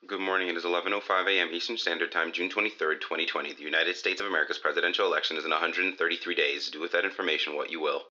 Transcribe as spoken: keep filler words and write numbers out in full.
Good morning. It is eleven oh five a m Eastern Standard Time, June twenty-third, twenty twenty. The United States of America's presidential election is in one hundred thirty-three days. Do with that information what you will.